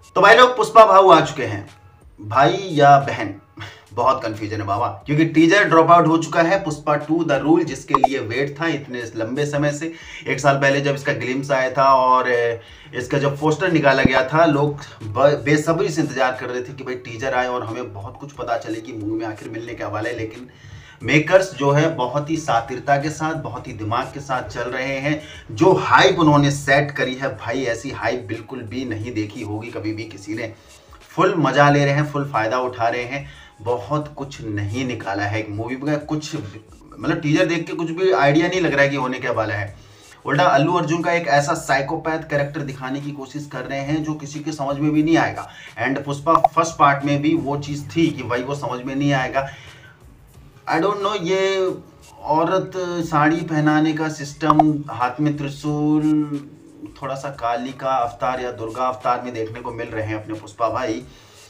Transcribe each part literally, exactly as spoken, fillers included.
तो भाई लोग पुष्पा भाऊ आ चुके हैं, भाई या बहन बहुत कंफ्यूजन है बाबा, क्योंकि टीजर ड्रॉप आउट हो चुका है। पुष्पा टू द रूल, जिसके लिए वेट था इतने लंबे समय से, एक साल पहले जब इसका ग्लिम्स आया था और इसका जब पोस्टर निकाला गया था, लोग बेसब्री से इंतजार कर रहे थे कि भाई टीजर आए और हमें बहुत कुछ पता चले कि मूवी में आखिर मिलने क्या वाला है। लेकिन मेकर्स जो है बहुत ही सातिरता के साथ, बहुत ही दिमाग के साथ चल रहे हैं। जो हाइप उन्होंने सेट करी है भाई, ऐसी हाइप बिल्कुल भी नहीं देखी होगी कभी भी किसी ने। फुल मजा ले रहे हैं, फुल फायदा उठा रहे हैं। बहुत कुछ नहीं निकाला है एक मूवी का, कुछ मतलब टीजर देख के कुछ भी आइडिया नहीं लग रहा है कि होने क्या वाला है। उल्टा अल्लू अर्जुन का एक ऐसा साइकोपैथ कैरेक्टर दिखाने की कोशिश कर रहे हैं जो किसी के समझ में भी नहीं आएगा। एंड पुष्पा फर्स्ट पार्ट में भी वो चीज़ थी कि भाई वो समझ में नहीं आएगा। आई डोंट नो, ये औरत साड़ी पहनाने का सिस्टम, हाथ में त्रिशूल, थोड़ा सा काली का अवतार या दुर्गा अवतार में देखने को मिल रहे हैं अपने पुष्पा भाई।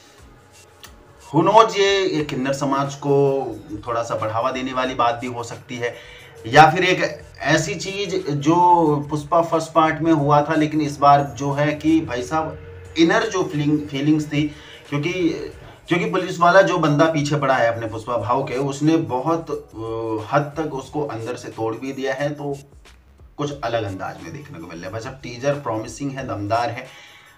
हु नोज, ये, ये किन्नर समाज को थोड़ा सा बढ़ावा देने वाली बात भी हो सकती है, या फिर एक ऐसी चीज जो पुष्पा फर्स्ट पार्ट में हुआ था लेकिन इस बार जो है कि भाई साहब इनर जो फीलिंग फीलिंग्स थी, क्योंकि क्योंकि पुलिस वाला जो बंदा पीछे पड़ा है अपने पुष्पा भाव के, उसने बहुत हद तक उसको अंदर से तोड़ भी दिया है। तो कुछ अलग अंदाज में देखने को मिल रहा है। बस अब टीजर प्रॉमिसिंग है, दमदार है,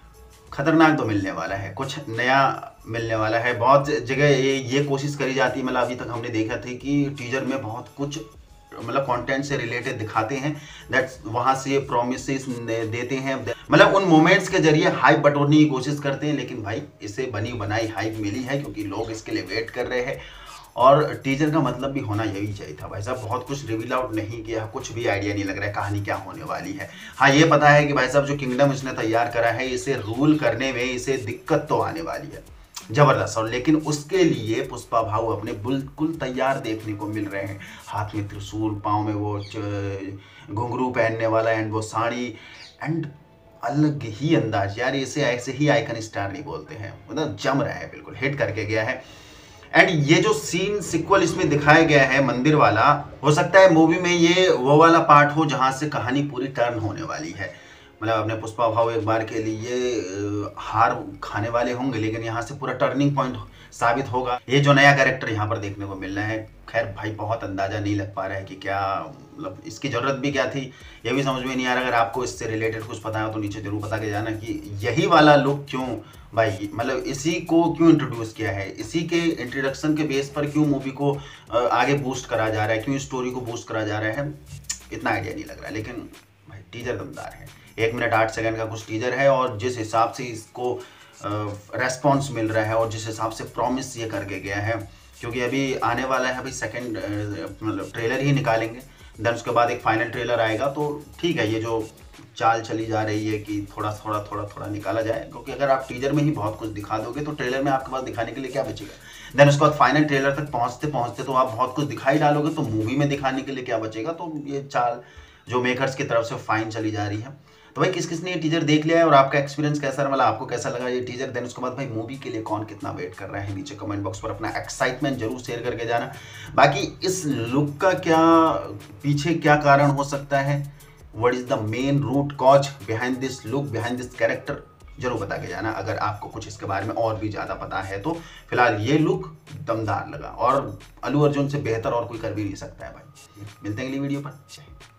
खतरनाक तो मिलने वाला है, कुछ नया मिलने वाला है। बहुत जगह ये ये कोशिश करी जाती है, मतलब अभी तक हमने देखा था कि टीजर में बहुत कुछ मतलब कंटेंट से रिलेटेड दिखाते हैं, दैट्स वहाँ से प्रॉमिसेस देते हैं, मतलब उन मोमेंट्स के जरिए हाइप बटोरने की कोशिश करते हैं। लेकिन भाई इसे बनी बनाई हाइप मिली है क्योंकि लोग इसके लिए वेट कर रहे हैं। और टीजर का मतलब भी होना यही चाहिए था भाई साहब। बहुत कुछ रिवील आउट नहीं किया, कुछ भी आइडिया नहीं लग रहा है कहानी क्या होने वाली है। हाँ, ये पता है कि भाई साहब जो किंगडम इसने तैयार करा है, इसे रूल करने में इसे दिक्कत तो आने वाली है जबरदस्त। और लेकिन उसके लिए पुष्पा भाऊ अपने बिल्कुल तैयार देखने को मिल रहे हैं। हाथ में त्रिशूल, पाँव में वो घुंघरू पहनने वाला एंड वो साड़ी, एंड अलग ही अंदाज यार। इसे ऐसे ही आइकन स्टार नहीं बोलते हैं, मतलब जम रहा है, बिल्कुल हिट करके गया है। एंड ये जो सीन सिक्वल इसमें दिखाया गया है मंदिर वाला, हो सकता है मूवी में ये वो वाला पार्ट हो जहां से कहानी पूरी टर्न होने वाली है। मतलब अपने पुष्पा भाव एक बार के लिए हार खाने वाले होंगे, लेकिन यहाँ से पूरा टर्निंग पॉइंट साबित होगा। ये जो नया कैरेक्टर यहाँ पर देखने को मिल रहा है, खैर भाई बहुत अंदाजा नहीं लग पा रहा है कि क्या, मतलब इसकी ज़रूरत भी क्या थी, ये भी समझ में नहीं आ रहा। अगर आपको इससे रिलेटेड कुछ पता है तो नीचे जरूर बता के जाना कि यही वाला लुक क्यों भाई, मतलब इसी को क्यों इंट्रोड्यूस किया है, इसी के इंट्रोडक्शन के बेस पर क्यों मूवी को आगे बूस्ट करा जा रहा है, क्यों स्टोरी को बूस्ट करा जा रहा है, इतना आइडिया नहीं लग रहा है। लेकिन भाई टीजर दमदार है, एक मिनट आठ सेकंड का कुछ टीजर है, और जिस हिसाब से इसको रेस्पॉन्स मिल रहा है और जिस हिसाब से प्रॉमिस ये करके गया है, क्योंकि अभी आने वाला है अभी सेकंड मतलब ट्रेलर ही निकालेंगे, देन उसके बाद एक फाइनल ट्रेलर आएगा। तो ठीक है, ये जो चाल चली जा रही है कि थोड़ा थोड़ा थोड़ा थोड़ा निकाला जाए, क्योंकि अगर आप टीजर में ही बहुत कुछ दिखा दोगे तो ट्रेलर में आपके पास दिखाने के लिए क्या बचेगा। देन उसके बाद फाइनल ट्रेलर तक पहुंचते पहुंचते तो आप बहुत कुछ दिखाई डालोगे, तो मूवी में दिखाने के लिए क्या बचेगा। तो ये चाल जो मेकर्स की तरफ से फाइन चली जा रही है। तो भाई किस किस ने ये टीजर देख लिया है और आपका एक्सपीरियंस कैसा रहा, मतलब आपको कैसा लगा ये टीजर। देन उसके बाद भाई मूवी के लिए कौन कितना वेट कर रहा है, नीचे कमेंट बॉक्स पर अपना एक्साइटमेंट जरूर शेयर करके जाना। बाकी इस लुक का क्या पीछे क्या कारण हो सकता है, what is the main root cause behind this look, behind this character, जरूर बता के जाना अगर आपको कुछ इसके बारे में और भी ज़्यादा पता है। तो फिलहाल ये लुक दमदार लगा और अल्लू अर्जुन से बेहतर और कोई कर भी नहीं सकता है भाई। मिलते हैं अगली वीडियो पर।